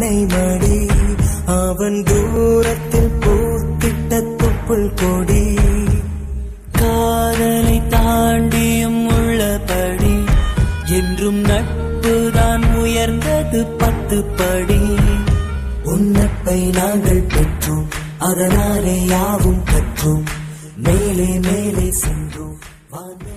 அன்னை மடி அவன் தூரத்தில் பூத்திட்ட தொப்புள் கொடி காதலை தாண்டியும் உள்ளபடி என்றும் நட்புதான் உயர்ந்தது 10 படி உன்னப்பை நாங்கள் பெற்றோம் அதனாலே யாவும் கற்றோம் மேலே மேலே சென்றோம்